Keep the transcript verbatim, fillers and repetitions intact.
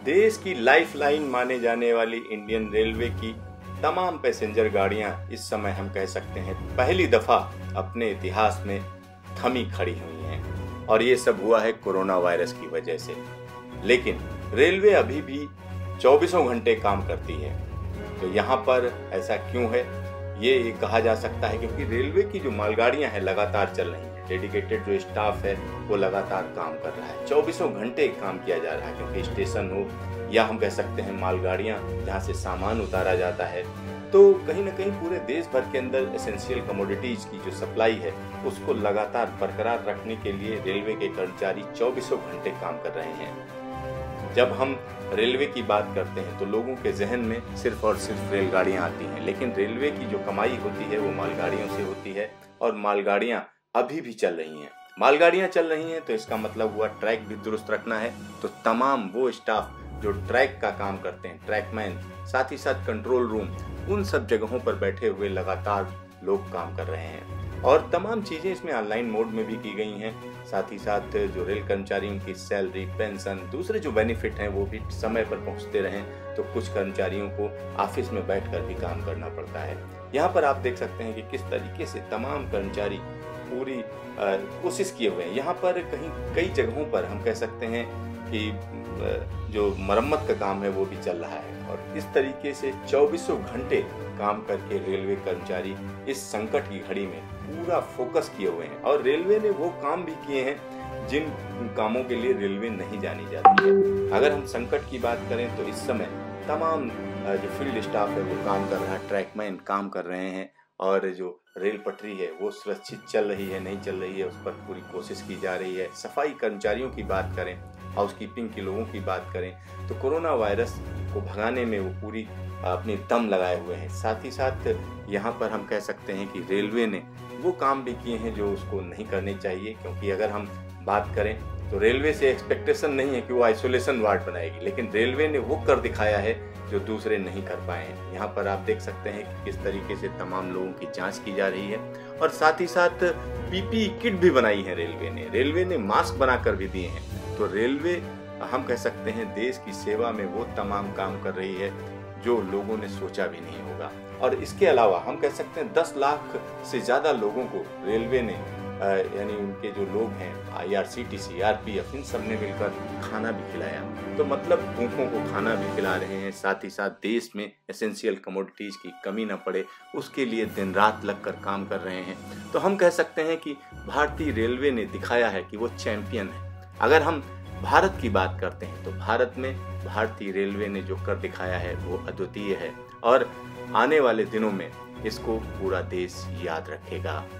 देश की लाइफलाइन माने जाने वाली इंडियन रेलवे की तमाम पैसेंजर गाड़ियां इस समय हम कह सकते हैं पहली दफा अपने इतिहास में थमी खड़ी हुई हैं और ये सब हुआ है कोरोना वायरस की वजह से। लेकिन रेलवे अभी भी चौबीसों घंटे काम करती है। तो यहाँ पर ऐसा क्यों है, ये कहा जा सकता है क्योंकि रेलवे की जो मालगाड़ियां हैं लगातार चल रही हैं। डेडिकेटेड जो स्टाफ है वो लगातार काम कर रहा है, चौबीसों घंटे काम किया जा रहा है क्योंकि स्टेशन हो या हम कह सकते हैं मालगाड़ियां जहां से सामान उतारा जाता है, तो कहीं ना कहीं पूरे देश भर के अंदर एसेंशियल कमोडिटीज की जो सप्लाई है उसको लगातार बरकरार रखने के लिए रेलवे के कर्मचारी चौबीसों घंटे काम कर रहे हैं। जब हम रेलवे की बात करते हैं तो लोगों के जहन में सिर्फ और सिर्फ रेलगाड़ियां आती हैं, लेकिन रेलवे की जो कमाई होती है वो मालगाड़ियों से होती है और मालगाड़ियां अभी भी चल रही हैं। मालगाड़ियां चल रही हैं तो इसका मतलब हुआ ट्रैक भी दुरुस्त रखना है। तो तमाम वो स्टाफ जो ट्रैक का काम करते हैं, ट्रैकमैन, साथ ही साथ कंट्रोल रूम, उन सब जगहों पर बैठे हुए लगातार लोग काम कर रहे हैं और तमाम चीजें इसमें ऑनलाइन मोड में भी की गई हैं। साथ ही साथ जो रेल कर्मचारियों की सैलरी, पेंशन, दूसरे जो बेनिफिट हैं वो भी समय पर पहुंचते रहें। तो कुछ कर्मचारियों को ऑफिस में बैठकर भी काम करना पड़ता है। यहाँ पर आप देख सकते हैं कि किस तरीके से तमाम कर्मचारी पूरी कोशिश किए हुए हैं। यहाँ पर कहीं कई जगहों पर हम कह सकते हैं कि जो मरम्मत का काम है वो भी चल रहा है और इस तरीके से चौबीसों घंटे काम करके रेलवे कर्मचारी इस संकट की घड़ी में पूरा फोकस किए हुए हैं और रेलवे ने वो काम भी किए हैं जिन कामों के लिए रेलवे नहीं जानी जाती है। अगर हम संकट की बात करें तो इस समय तमाम जो फील्ड स्टाफ है वो काम कर रहा है, ट्रैकमैन काम कर रहे हैं और जो रेल पटरी है वो सुरक्षित चल रही है नहीं चल रही है उस पर पूरी कोशिश की जा रही है। सफाई कर्मचारियों की बात करें, हाउसकीपिंग के लोगों की बात करें तो कोरोना वायरस को भगाने में वो पूरी अपनी दम लगाए हुए हैं। साथ ही साथ यहाँ पर हम कह सकते हैं कि रेलवे ने वो काम भी किए हैं जो उसको नहीं करने चाहिए, क्योंकि अगर हम बात करें तो रेलवे से एक्सपेक्टेशन नहीं है कि वो आइसोलेशन वार्ड बनाएगी, लेकिन रेलवे ने वो कर दिखाया है जो दूसरे नहीं कर पाए हैं। यहाँ पर आप देख सकते हैं कि किस तरीके से तमाम लोगों की जांच की जा रही है और साथ ही साथ पीपीई किट भी बनाई है रेलवे ने रेलवे ने मास्क बनाकर भी दिए हैं। तो रेलवे हम कह सकते हैं देश की सेवा में वो तमाम काम कर रही है जो लोगों ने सोचा भी नहीं होगा। और इसके अलावा हम कह सकते हैं दस लाख से ज्यादा लोगों को रेलवे ने यानी उनके जो लोग हैं आईआरसीटीसी, आरपीएफ, इन सब ने मिलकर खाना भी खिलाया। तो मतलब भूखों को खाना भी खिला रहे हैं। साथ ही साथ देश में एसेंशियल कमोडिटीज की कमी न पड़े उसके लिए दिन रात लगकर काम कर रहे हैं। तो हम कह सकते हैं कि भारतीय रेलवे ने दिखाया है कि वो चैंपियन है। अगर हम भारत की बात करते हैं तो भारत में भारतीय रेलवे ने जो कर दिखाया है वो अद्वितीय है और आने वाले दिनों में इसको पूरा देश याद रखेगा।